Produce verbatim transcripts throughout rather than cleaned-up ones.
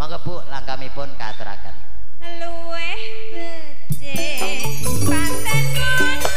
Monggo Bu, langgamipun katuraken. Luweh becik paten kono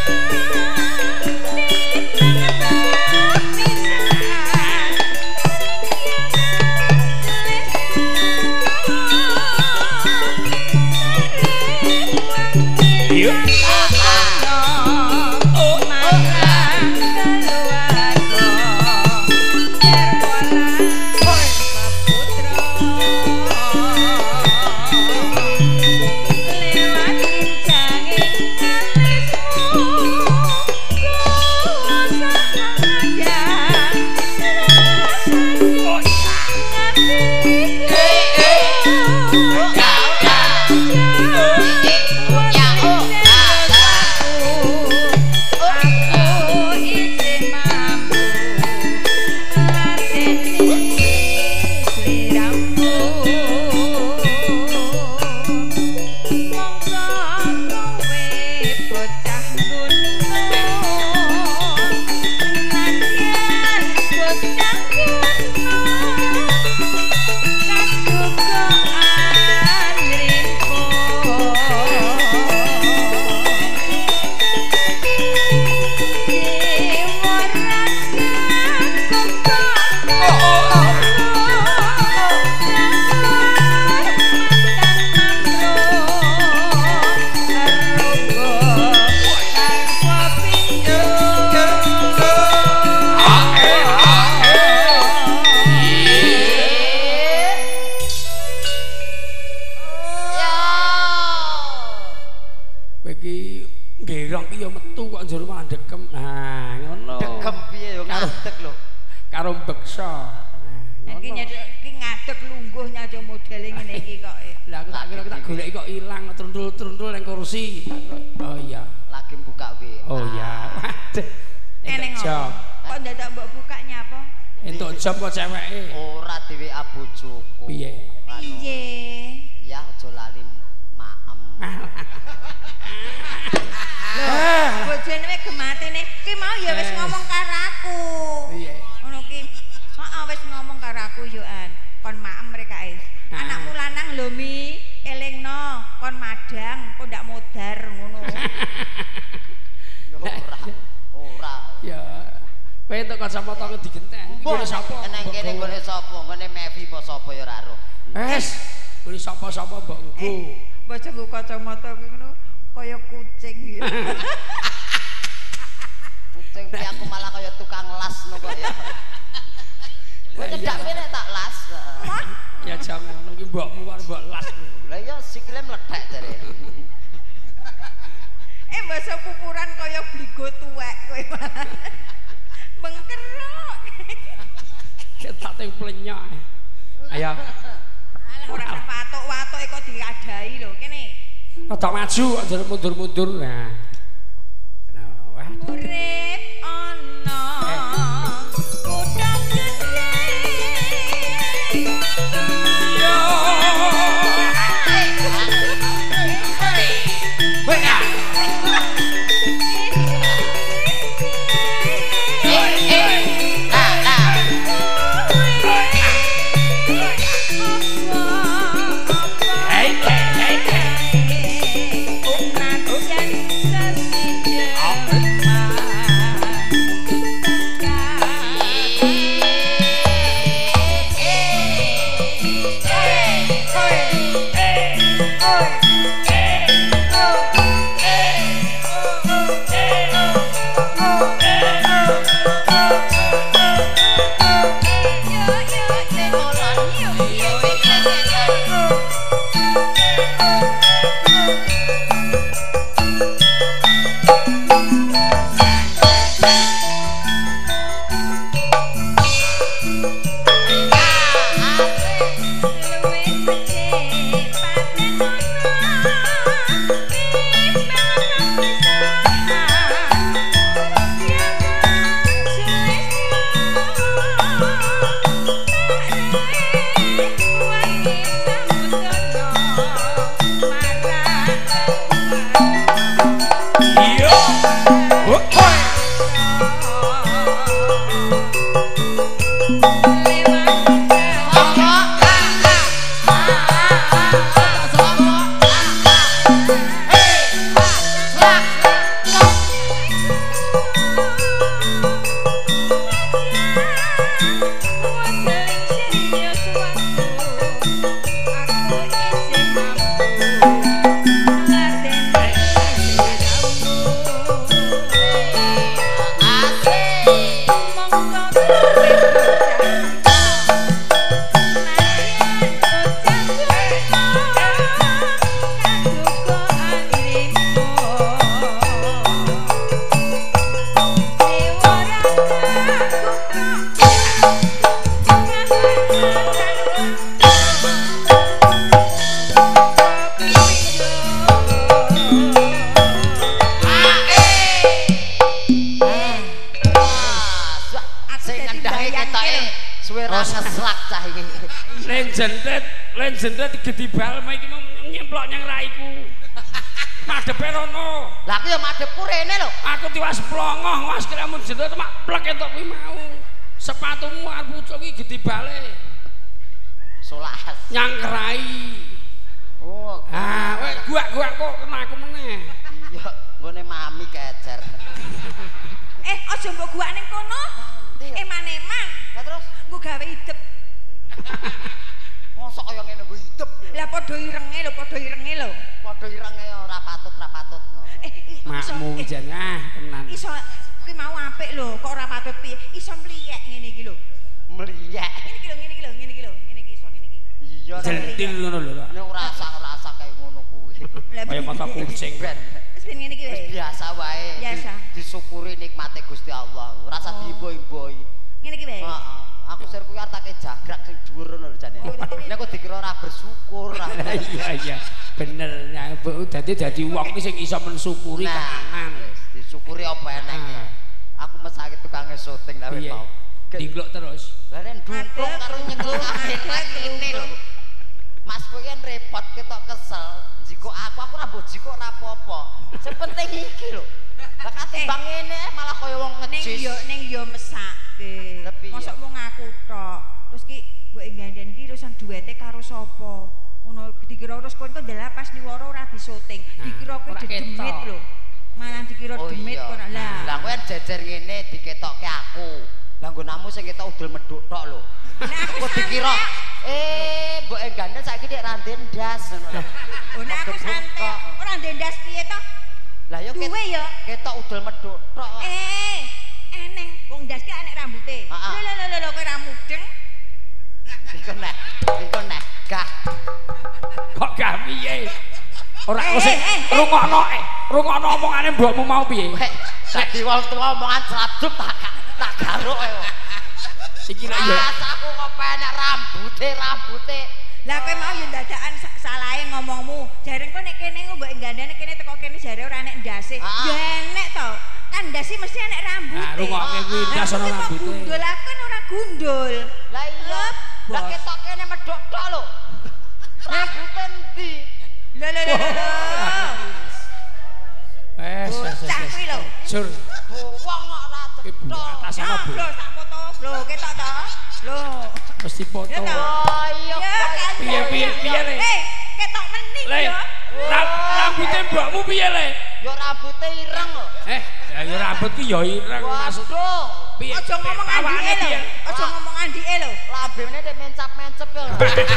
jam kok ceweke ora dhewe abojoku piye piye ya aja lali maem lho bojone wis gematene ki mau ya wis ngomong karo aku piye ngono ki heeh wis ngomong karo aku yo an kon maem rekae anakmu lanang lho mi elingno kon madang kok ndak modar ngono ora ora ya kowe entuk kacamata digenteng. Ngene sapa? Nang kene ngene sapa? Ngene Mevi apa sapa ya ora ro. Wes, ngene sapa-sapa mbok nggo. Bocah nggo kacamata kuwi ngono kaya kucing ya. Kucing kuwi aku malah kaya tukang las no kok ya. Kowe cedak kene tak las. Ya jam ngono ki mbokmu karo mbok las. Lah ya sikile mlethek jare. Eh basa pupuran kaya bligo tuwek kowe malah. Bengkerok. Ketak teng plenyok. Ayo. Alah ora patok-watoke kok diadahi lho kene. Rada maju aja mundur-mundur. Nah. Wah. Urip ana kutha gedhe. Yo. Wah. Hey, hey, hey, hey. len jendra digedibal iki mau nyemplok nyang raiku. Madhepe rono. Lah aku ya madhepku rene lho. Aku tiwas plongoh was kiramu jendra mak plek entuk kuwi mau. Sepatumu arep pucuk iki gedibale. Solas. Nyang rai. Oh. Ah, kowe guak-guak kok kena aku meneh. Iya, nggone mami kecer. Eh, aja mbok guak ning kono. Eman-eman. Lah terus Nggo gawe idep. mosok kaya ngene nggo hidup. Lah padha irenge lho, padha irenge lho. Padha irenge ora patut, ora patut. Eh, Makmu jan ah tenan. Iso kuwi mau apik lho, kok ora patut piye? Iso mliyek ngene iki lho. Mliyek. Ngene iki lho, ngene iki lho, ngene iki lho, ngene iki iso ngene iki. Iya, Jentil ngono lho. nek ora rasa-rasa kaya ngono kuwi. Kaya mata kucing. Wis ben ngene iki Wis wae. biasa wae. Biasa. Disyukuri nikmate Gusti Allah. Rasa Oh. diimboi-imboi. Ngene iki wae. Heeh. Aku sir kuwi artake jagrak sing dhuwur ngono lho jane. Nek kok dikira ora bersyukur. Iya iya. Bener ya, Bu. Dadi dadi wong iki sing iso mensyukuri kahanan. Wis disyukuri apa eneng ya. Aku mesake tukang syuting lah wis mau. Dinglok terus. Lah nek dungkung karo nyekel kamera kene lho. Mas kowe kan repot ketok kesel. Jiko aku aku ora mbok jiko ora apa-apa. Sing penting iki lho. Lah katimbang ngene malah kaya wong Ning ngejis. yo ning yo mesake. Lah piye? Mosok mung aku tok. Terus ki mbok engganden ki urusan duwete karo sapa? Ngono dikira terus kowe kok ndelok pas niwara ora disyuting. Dikira kowe ora demit ketok. lho. Malah dikira Oh demit iya. kok lah. Lah kowe jejer ngene diketokke aku. Lah nggonamu sing ketok udel medhuk tok lho. Nek aku Kok dikira eh mbok enggandel saiki nek randen ndas ngono lho. Oh, nek aku santai. Ora ndendas piye to? Lah yo Duwe yo. ketok udel medhuk tok. Eh, eneng wong ndas ki enek rambute. Heeh. Lho lho lho lho kowe ra mudeng. Iku nek, iku nek gak. Kok gak piye? Ora Eh, kok sing eh, eh. rungokno eh rungokno omongane mbokmu mau piye? Wek, dadi wong tuwa omongan slabduk tak tak garuk kok. Iki lak yo. Aku kok penek rambute, rambute. Lah kowe mau yo dadakan sa- salahe ngomongmu. Jareng kok nek kene mbok enggandane kene teko kene jare ora enek ndase. Ah. Ya enek to. Kan ndase mesti enek rambute. Nah, rungokke kuwi Lah, ndas kowe ana mau rambute. Gundul aku kan ora gundul. Lah iya, lah Bos. ketok kene medhok tok lho. Rambute endi? Lho lho lho lho. Wes wes wes. Bocah kuwi lho. Sur. Wong kok ora Ibu cetok. atas Ya, apa, Bu? bro, tak foto. Lho, ketok to? Lho. Mesti foto. Ya, toh. Oh iya. Ya, kan. Piye piye piye le? Eh, ketok mening Le. yo. ra- Rambute mbokmu piye le? Yo rambute ireng lho. Eh, ya yo rambut ki yo ireng maksud. Waduh. Piye? Aja ngomong Pawakane andike piye? lho. Aja ngomong andike lho. Lambene nek mencap-mencep yo.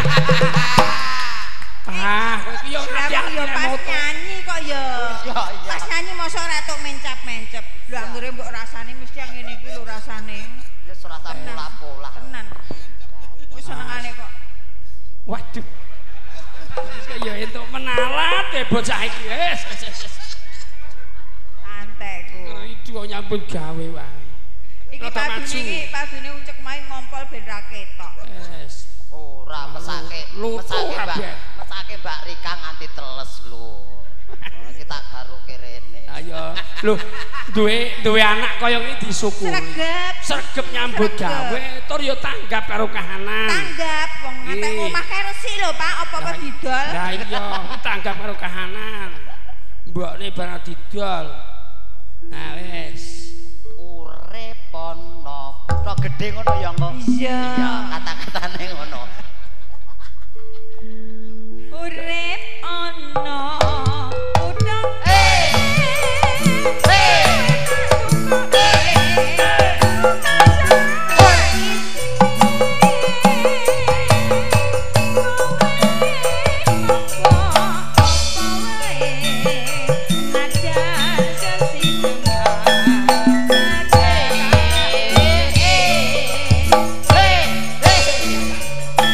Ah, kowe ki yo Lah hati-hati yo nek pas moto. nyanyi kok yo. Iya, iya. Pas nyanyi mosok ora tok mencap-mencep. Lho anggere mbok rasane mesti yang ngene iki lho rasane. Ya serasa pola-pola. Tenan. Wis senengane kok. Waduh. Iki yo entuk menalat ya bocah iki. Wes wes wes. Santai ku. Itu kok nyambut gawe wae. Iki Rada padune maju. iki padune uncek main ngompol ben ra ketok. Wes. Ora mesake, Lutuh mesake Mbak, kabeh. mesake Mbak Rika nganti teles lho. Oh, kita garuke rene. Ayo, lho, duwe duwe anak kaya ngene disyukuri. Sregep. Sregep nyambut Sregep. gawe, tur yo tanggap karo kahanan. Tanggap wong ngatek Ih. omah kae resi lho, Pak. Apa-apa didol. Lah iya, tanggap karo kahanan. Mbokne barang didol. Nah wis. Urip ana kutha gedhe ngono ya kok. Iya. Iya, kata-katane ngono. Urip ana udang Eh. Eh. Najan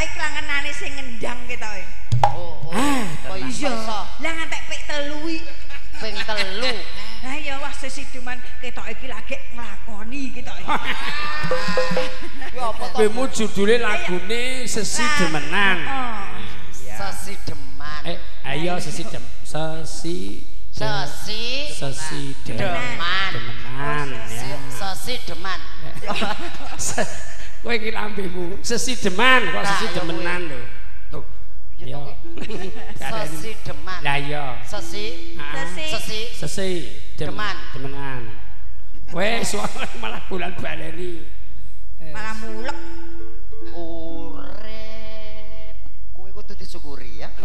ketoke klangenane sing ngendang ketoke. Oh, oh. Ah, kok iso iso Lah ngantek pik telu iki. ping telu. Lah ya wah sesideman ketoke iki lagi nglakoni ketoke. Ki apa to? Kowe mu judule lagune Sesidemenan. Sesideman. Eh, ayo Sesidem. Sesi Sesi Sesideman. Demenan ya. Sesideman. Kowe iki lambemu Sesideman kok Nah, Sesidemenan lho. Tuh. Yo. Sesideman. Lah iya. Sesi. Sesi. Sesi. Sesi dem- Deman. Demenan. Wes malah bulan baleri. Malah mulek. Urip. Kowe kudu disyukuri ya.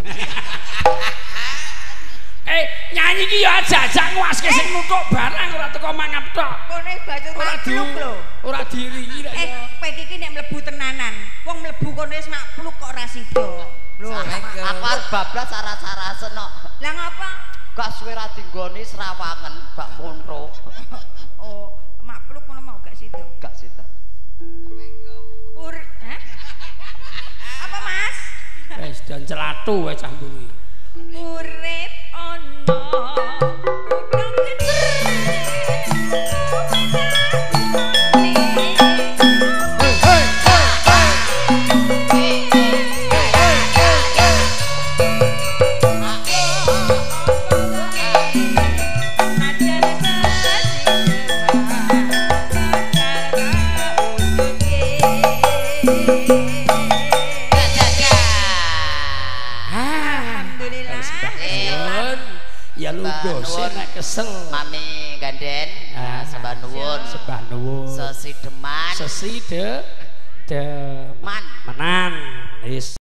Eh, nyanyi ki ya aja-aja nguaske sing nutuk barang ora teko mangap tok. Kone baju Ora di makluk lho. ora diringi lek Eh, ya. kowe iki nek mlebu tenanan, wong mlebu kono wis makluk kok ora sida. Lho, Aku arep bablas cara-cara seno. lah ngapa? Gak suwe ra dinggoni Srawangen, Bak Monto. Oh, makluk ngono mau gak sida. Gak sita. Ur, hah? Apa Mas? Wes dan celatu wae cah mburi. Urip ana Ya lugo sih nek kesel. Mami ganden, Ah, sembah nuwun. Sembah nuwun. Sesideman. Sesi de de Man. menan. Wis